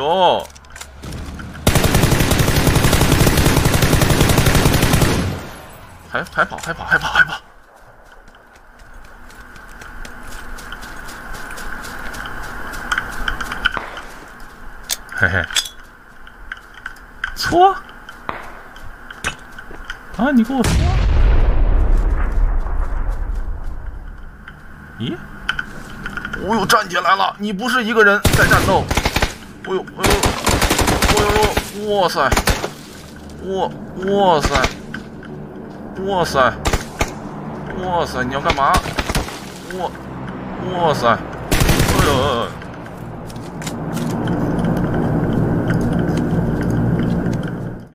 呦！还跑！嘿嘿，搓！啊，你给我搓！咦？哦呦，站起来了！你不是一个人在战斗。哦呦！哇塞！哇塞！你要干嘛？哇塞！哎呦！